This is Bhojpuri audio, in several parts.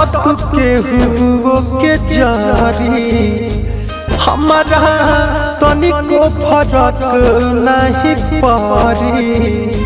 के हुओ के जारी हमारा तनिको फरक नहीं पारी।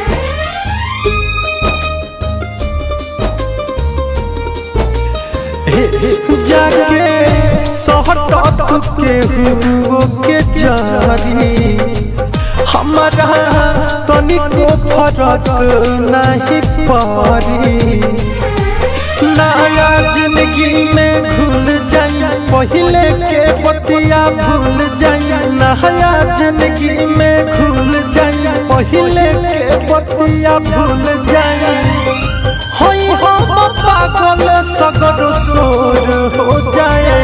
जाके सहटत के हुओ के जारी हमारा तनिको फरक नहीं पारी। नया जिंदगी में भूल जाई पहले के बतिया भूल जाई। नया जिंदगी में भूल जाई पहले के बतिया भूल जाई। होई हम पागल सगर सोर हो जाए।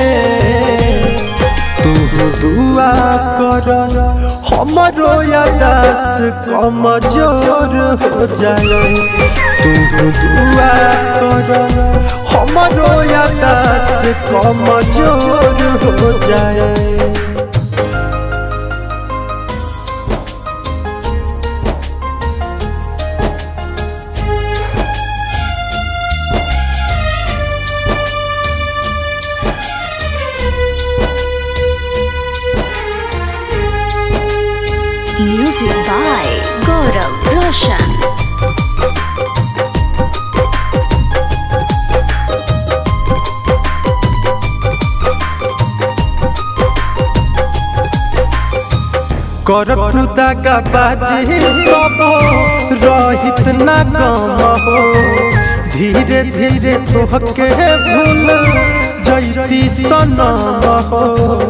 तू दुआ कर हमरो यादास कमजोर हो जाए। तू दुआ कर हमरो यादास कमजोर हो जाए। Music by Gaurav Roshan. करत दागा बाजी तब रहित ना गम हो। धीरे धीरे तोहके भूल जैती सनम हो।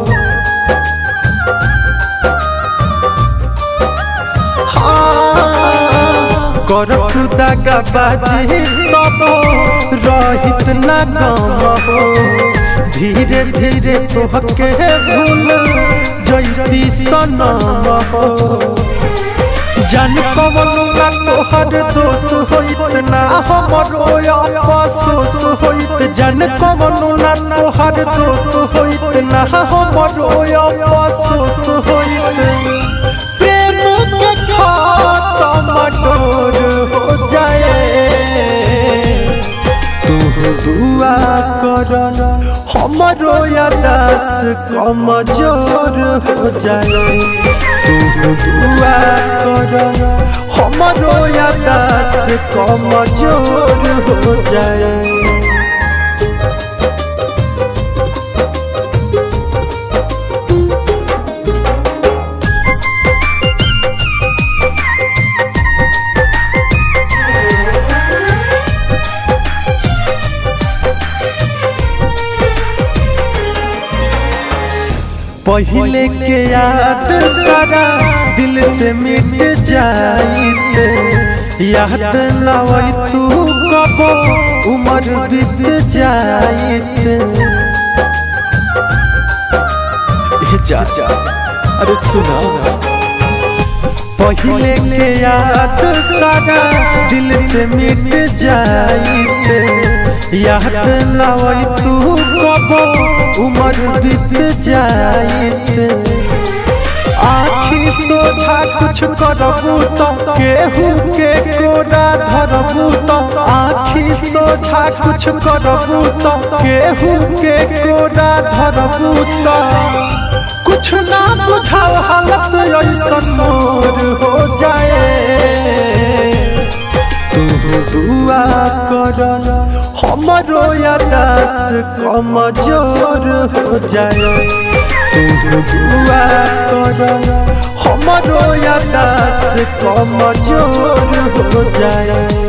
करत दागा बाजी तब रहित ना गम हो। धीरे धीरे तोहके भूल जैती सनम हो। जान कवन ना तोहर दोष होइत ना हमरो अफसोस होइत। जान कवन ना तोहर दोष होइत ना हमरो अफसोस होइत। प्रेम के खातम डोर हो जाए। तू दुआ कर हमरो यादास कमजोर हो जाए। तू दुआ कर हमरो यादास कमजोर हो जाए। पहले के याद सारा दिल से मिट जाइत। याद न आई तू कब उम्र बीत जाइत। जा अरे सुना पहले के याद सारा दिल से मिट जाइत। याद न आई तू कब उम्र बीत जाइत। आखी सोझा कुछ करबू तो केहू के कोरा धरबू तो। आखी सोझा कुछ करबू तो केहू के कोरा धरबू तो। कुछ ना बुझाओ हालत ऐसन मोर हो जाए। तू दुआ कर हमरो यादास कमजोर हो जाए। तू दुआ कर हमरो यादास कमजोर हो जाए।